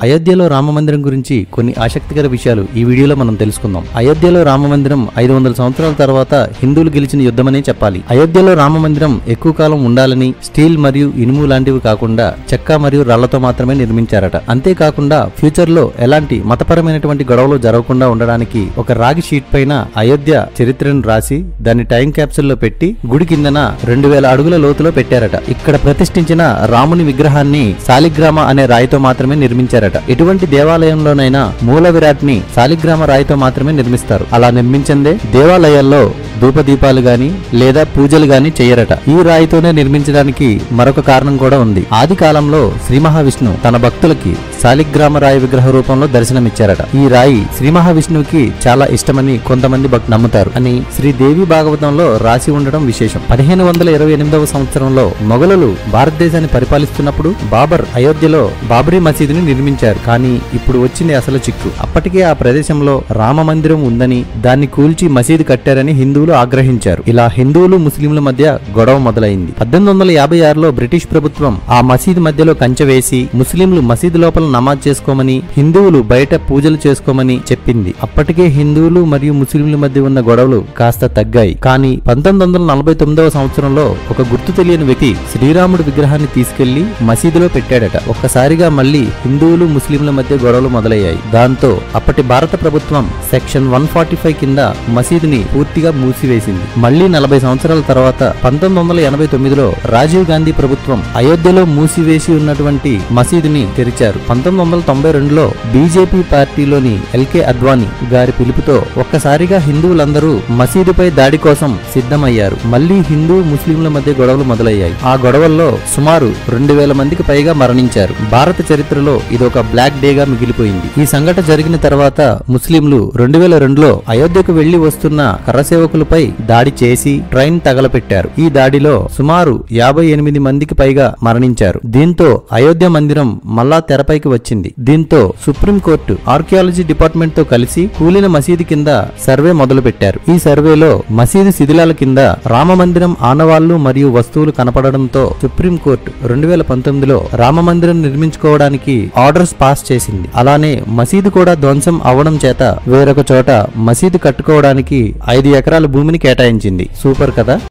అయోధ్యలో రామమందిరం గురించి కొన్ని ఆసక్తికర విషయాలు ఈ వీడియోలో మనం తెలుసుకుందాం. అయోధ్యలో రామమందిరం 500 సంవత్సరాల తర్వాత హిందువులు గెలిచిన యుద్ధమనే చెప్పాలి. అయోధ్యలో రామమందిరం ఎక్కువ కాలం ఉండాలని స్టీల్ మరియు ఇనుము లాంటివి కాకుండా చెక్క మరియు రాళ్లతో మాత్రమే నిర్మించారట. అంతేకాకుండా ఫ్యూచర్ లో ఎలాంటి మతపరమైనటువంటి గొడవలు జరగకుండా ఉండడానికి ఒక రాగి షీట్ పైన అయోధ్య చరిత్రను రాసి దాన్ని టైం క్యాప్సూల్ లో పెట్టి గుడి కిందన 2000 అడుగుల లోతులో పెట్టారట. ఇక్కడ ప్రతిష్ఠించిన రాముని విగ్రహాన్ని సాలిగ్రామ అనే రాయితో మాత్రమే నిర్మించారట. ఎటువంటి దేవాలయంలోనైనా మూల విరాట్ ని సాలిగ్రామ రాయితో మాత్రమే నిర్మిస్తారు. అలా నిర్మించిందే దేవాలయాల్లో ధూపదీపాలు గాని లేదా పూజలు గాని చేయరట. ఈ రాయితోనే నిర్మించడానికి మరొక కారణం కూడా ఉంది. ఆది కాలంలో శ్రీ మహావిష్ణు తన భక్తులకి సాలిగ్రామ రాయి విగ్రహ రూపంలో దర్శనమిచ్చారట. ఈ రాయి శ్రీ మహావిష్ణువుకి చాలా ఇష్టమని కొంతమంది భక్తులు నమ్ముతారు అని శ్రీదేవి భాగవతంలో రాసి ఉండడం విశేషం. 1528వ సంవత్సరంలో మొఘలులు భారతదేశాన్ని పరిపాలిస్తున్నప్పుడు బాబర్ అయోధ్యలో బాబ్రీ మసీదుని నిర్మించారు. కానీ ఇప్పుడు వచ్చింది అసలు చిక్కు. అప్పటికే ఆ ప్రదేశంలో రామ మందిరం ఉందని దాన్ని కూల్చి మసీదు కట్టారని హిందువులు ఆగ్రహించారు. ఇలా హిందువులు ముస్లింల మధ్య గొడవ మొదలైంది. 1856లో బ్రిటిష్ ప్రభుత్వం ఆ మసీదు మధ్యలో కంచె వేసి ముస్లింలు మసీదు లోపల నమాజ్ చేసుకోమని హిందువులు బయట పూజలు చేసుకోమని చెప్పింది. అప్పటికే హిందువులు మరియు ముస్లింల మధ్య ఉన్న గొడవలు కాస్త తగ్గాయి. కానీ 1949వ సంవత్సరంలో ఒక గుర్తు తెలియని వ్యక్తి శ్రీరాముడి విగ్రహాన్ని తీసుకెళ్లి మసీదులో పెట్టాడట. ఒక్కసారిగా మళ్లీ హిందువులు ముస్లింల మధ్య గొడవలు మొదలయ్యాయి. దాంతో అప్పటి భారత ప్రభుత్వం సెక్షన్ 145 కింద మసీదుని పూర్తిగా మూసివేసింది. మళ్లీ 40 సంవత్సరాల తర్వాత 1989లో రాజీవ్ గాంధీ ప్రభుత్వం అయోధ్యలో మూసివేసి ఉన్నటువంటి మసీదుని తెరిచారు. 1992లో బీజేపీ పార్టీలోని ఎల్కే అద్వానీ గారి పిలుపుతో ఒక్కసారిగా హిందువులందరూ మసీదుపై దాడి కోసం సిద్ధమయ్యారు. మళ్లీ హిందూ ముస్లింల మధ్య గొడవలు మొదలయ్యాయి. ఆ గొడవల్లో సుమారు 2000 మందికి పైగా మరణించారు. భారత చరిత్రలో ఇదొక బ్లాక్ డేగా మిగిలిపోయింది. ఈ సంఘటన జరిగిన తర్వాత ముస్లింలు 2002లో అయోధ్యకు వెళ్లి వస్తున్న కరసేవకులపై దాడి చేసి ట్రైన్ తగలపెట్టారు. ఈ దాడిలో సుమారు 58 మందికి పైగా మరణించారు. దీంతో అయోధ్య మందిరం మళ్ళా తెరపైకి వచ్చింది. దీంతో సుప్రీంకోర్టు ఆర్కియాలజీ డిపార్ట్మెంట్ తో కలిసి కూలిన మసీదు కింద సర్వే మొదలు పెట్టారు. ఈ సర్వేలో మసీదు శిథిలాల కింద రామమందిరం ఆనవాళ్లు మరియు వస్తువులు కనపడడంతో సుప్రీంకోర్టు 2019లో రామమందిరం నిర్మించుకోవడానికి ఆర్డర్స్ పాస్ చేసింది. అలానే మసీదు కూడా ధ్వంసం అవడం చేత వేరొక చోట మసీదు కట్టుకోవడానికి 5 ఎకరాల భూమిని కేటాయించింది. సూపర్ కదా.